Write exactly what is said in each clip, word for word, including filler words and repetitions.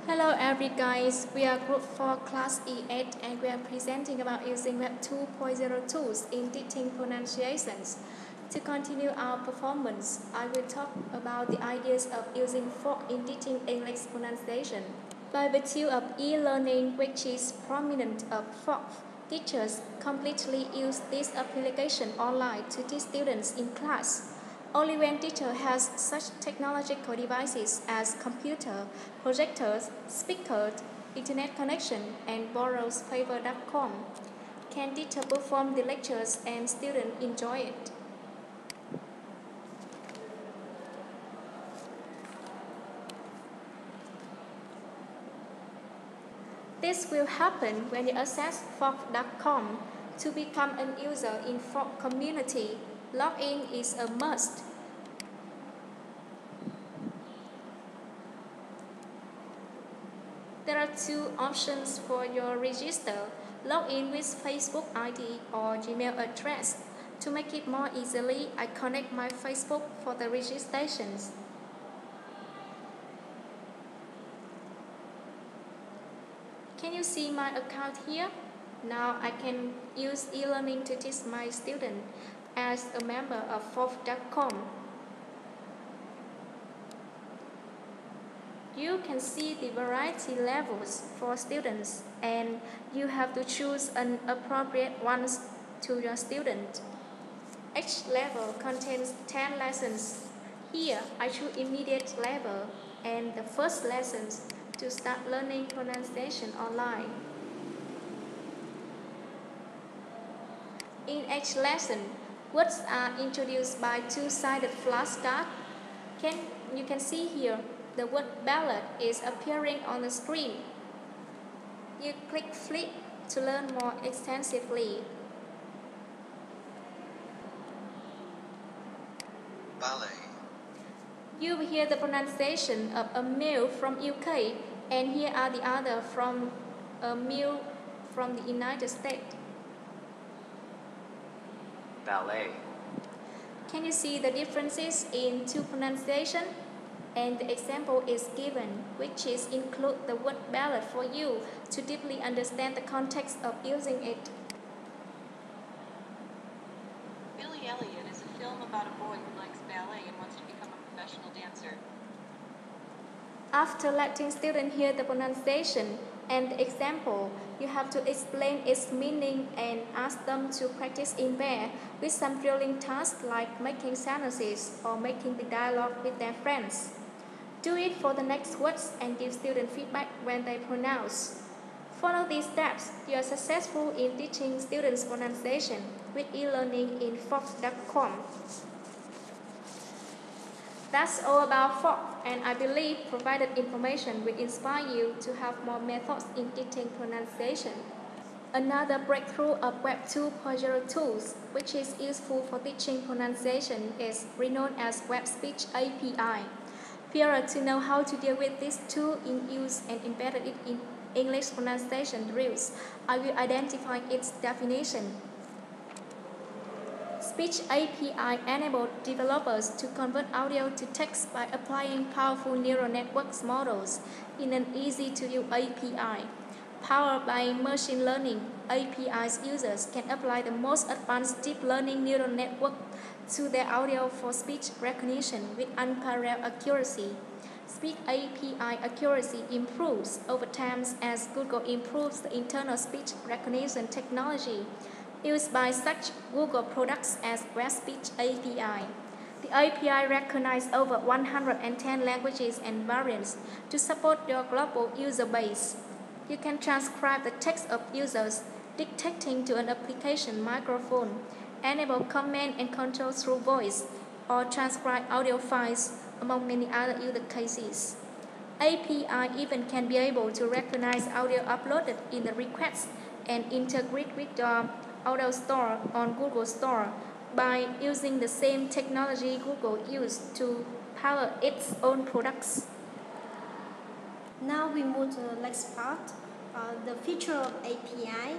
Hello every guys, we are group four class E eight and we are presenting about using Web two point zero tools in teaching pronunciations. To continue our performance, I will talk about the ideas of using Fork in teaching English pronunciation. By virtue of e-learning which is prominent of Fork, teachers completely use this application online to teach students in class. Only when teacher has such technological devices as computer, projectors, speakers, internet connection, and borrows paper dot com can teacher perform the lectures and students enjoy it. This will happen when you access fork dot com to become an user in Fork community. Login is a must. There are two options for your register. Log in with Facebook I D or Gmail address. To make it more easily, I connect my Facebook for the registrations. Can you see my account here? Now I can use e-learning to teach my student as a member of fork dot com. You can see the variety levels for students and you have to choose an appropriate one to your student. Each level contains ten lessons. Here I choose immediate level and the first lessons to start learning pronunciation online. In each lesson, words are introduced by two-sided flashcard. Can, you can see here the word ballad is appearing on the screen. You click flip to learn more extensively. Ballet. You will hear the pronunciation of a meal from U K and here are the other from a meal from the United States. Ballet. Can you see the differences in two pronunciation? And the example is given, which is include the word ballad for you to deeply understand the context of using it. Billy Elliot is a film about a boy who likes ballet and wants to become a professional dancer. After letting students hear the pronunciation and the example, you have to explain its meaning and ask them to practice in pair with some drilling tasks like making sentences or making the dialogue with their friends. Do it for the next words and give student feedback when they pronounce. Follow these steps. You are successful in teaching students pronunciation with e-learning in fork dot com. That's all about Fork, and I believe provided information will inspire you to have more methods in teaching pronunciation. Another breakthrough of Web two point zero tools, which is useful for teaching pronunciation, is renowned as Web Speech A P I. Prior to know how to deal with this tool in use and embedded it in English pronunciation drills, I will identify its definition. Speech A P I enables developers to convert audio to text by applying powerful neural networks models in an easy-to-use A P I. Powered by machine learning, A P I's users can apply the most advanced deep learning neural network to their audio for speech recognition with unparalleled accuracy. Speech A P I accuracy improves over time as Google improves the internal speech recognition technology used by such Google products as Web Speech A P I. The A P I recognizes over one hundred ten languages and variants to support your global user base. You can transcribe the text of users dictating to an application microphone, enable command and control through voice, or transcribe audio files, among many other use cases. A P I even can be able to recognize audio uploaded in the request and integrate with your audio store on Google Store by using the same technology Google used to power its own products. Now we move to the next part, uh, the feature of A P I.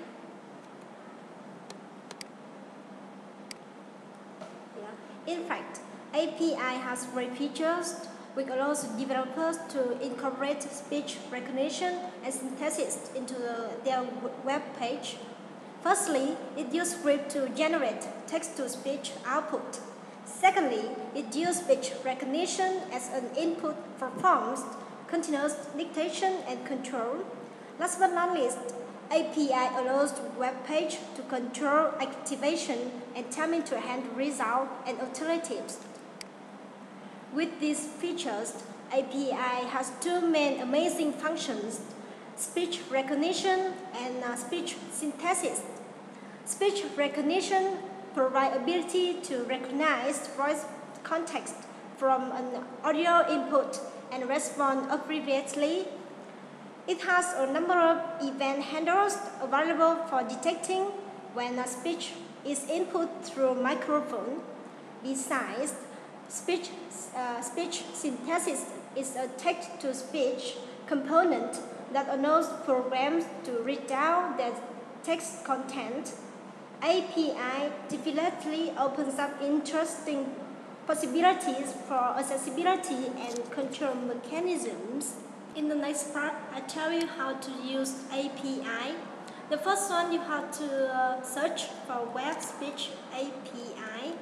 Yeah. In fact, A P I has three features. which allows developers to incorporate speech recognition and synthesis into the, their web page. Firstly, it uses script to generate text-to-speech output. Secondly, it uses speech recognition as an input for prompts, continuous dictation, and control. Last but not least, A P I allows the web page to control activation and timing to handle results and alternatives. With these features, A P I has two main amazing functions: speech recognition and uh, speech synthesis. Speech recognition provides ability to recognize voice context from an audio input and respond appropriately. It has a number of event handlers available for detecting when a speech is input through microphone. Besides, speech, uh, speech synthesis is a text-to-speech component that allows programs to read down the text content. A P I definitely opens up interesting possibilities for accessibility and control mechanisms. In the next part, I tell you how to use A P I. The first one, you have to uh, search for Web Speech A P I.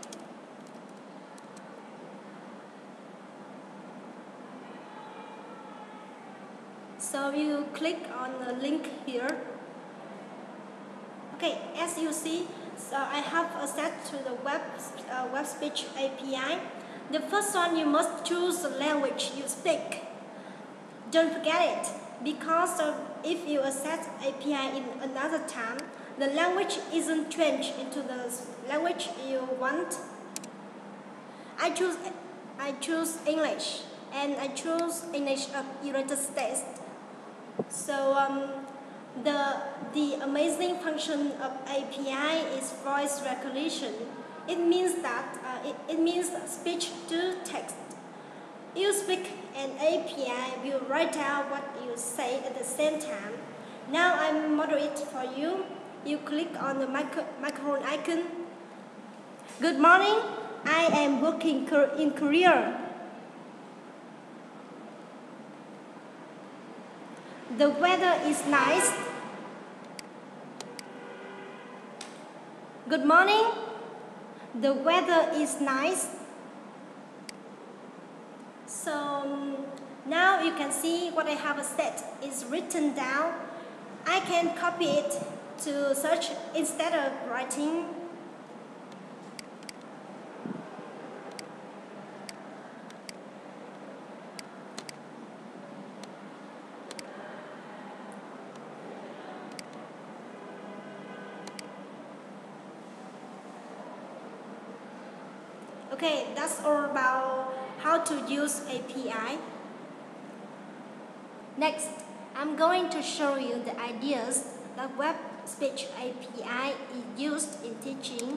So you click on the link here. Okay, as you see, so I have access to the web, uh, web speech A P I. The first one, you must choose the language you speak. Don't forget it, because uh, if you access A P I in another time, the language isn't changed into the language you want. I choose, I choose English, and I choose English of United States. So um, the, the amazing function of A P I is voice recognition. It means that uh, it, it means speech to text. You speak, and A P I will write down what you say at the same time. Now I model it for you. You click on the micro, microphone icon. Good morning. I am working in Korea. The weather is nice. Good morning. The weather is nice. So um, now you can see what I have said is written down. I can copy it to search instead of writing. Okay, that's all about how to use A P I. Next, I'm going to show you the ideas that Web Speech A P I is used in teaching.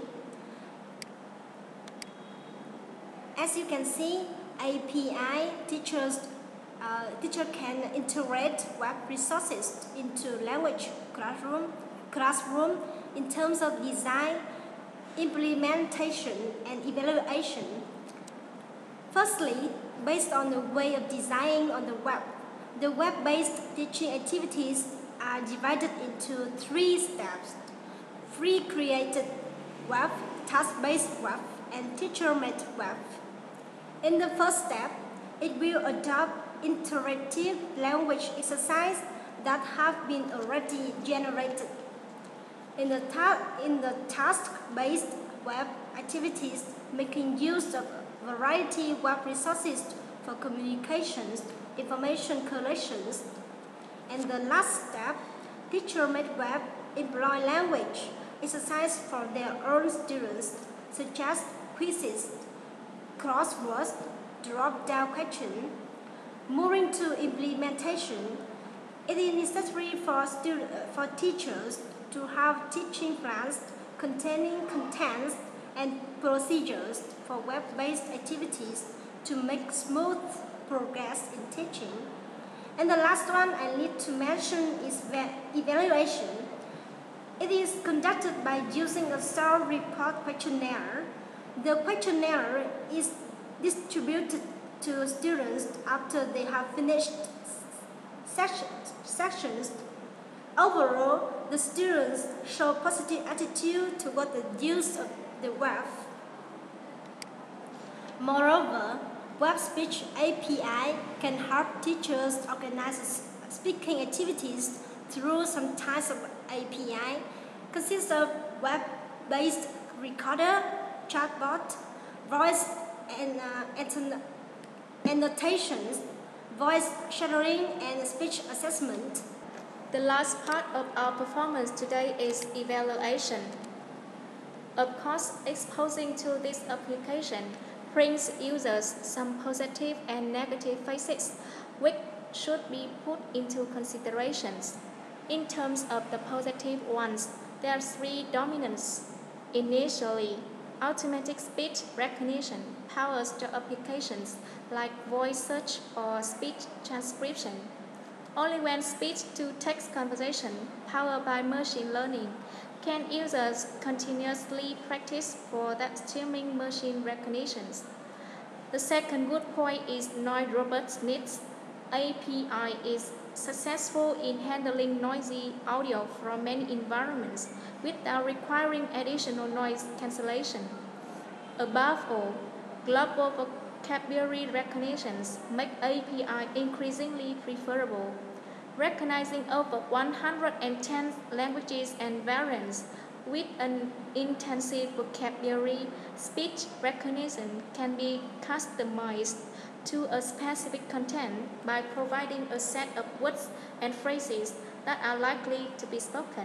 As you can see, A P I teachers uh, teacher can integrate web resources into language classroom, classroom in terms of design, implementation, and evaluation. Firstly, based on the way of designing on the web, the web-based teaching activities are divided into three steps: free-created web, task-based web, and teacher-made web. In the first step, it will adopt interactive language exercises that have been already generated. In the, ta in the task-based web activities, making use of variety web resources for communications, information collections. And the last step, teacher-made web, employ language exercise for their own students, such as quizzes, crosswords, drop-down questions. Moving to implementation, it is necessary for, student, for teachers to have teaching plans containing contents and procedures for web-based activities to make smooth progress in teaching. And the last one I need to mention is evaluation. It is conducted by using a self-report questionnaire. The questionnaire is distributed to students after they have finished sessions. sections. Overall, the students show positive attitude toward the use of the web. Moreover, Web Speech A P I can help teachers organize speaking activities through some types of A P I, consists of web-based recorder, chatbot, voice and uh, annotations, voice shadowing, and speech assessment. The last part of our performance today is evaluation. Of course, exposing to this application brings users some positive and negative facets, which should be put into considerations. In terms of the positive ones, there are three dominants. Initially, automatic speech recognition powers the applications like voice search or speech transcription. Only when speech-to-text conversation powered by machine learning can users continuously practice for that streaming machine recognitions. The second good point is noise robustness. A P I is successful in handling noisy audio from many environments without requiring additional noise cancellation. Above all, global vocabulary recognitions make A P I increasingly preferable. Recognizing over one hundred ten languages and variants with an intensive vocabulary, speech recognition can be customized to a specific content by providing a set of words and phrases that are likely to be spoken.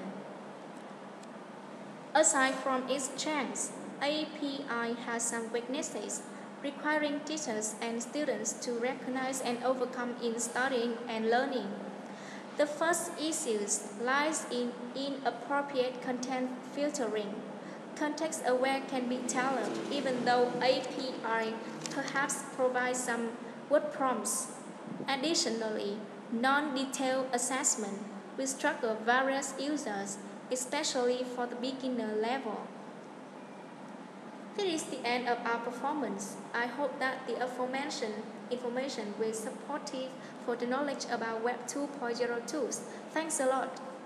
Aside from its strengths, A P I has some weaknesses, requiring teachers and students to recognize and overcome in studying and learning. The first issue lies in inappropriate content filtering. Context-aware can be tailored, even though A P I perhaps provides some word prompts. Additionally, non-detailed assessment will struggle various users, especially for the beginner level. This is the end of our performance. I hope that the aforementioned information will be supportive for the knowledge about Web two point oh tools. Thanks a lot.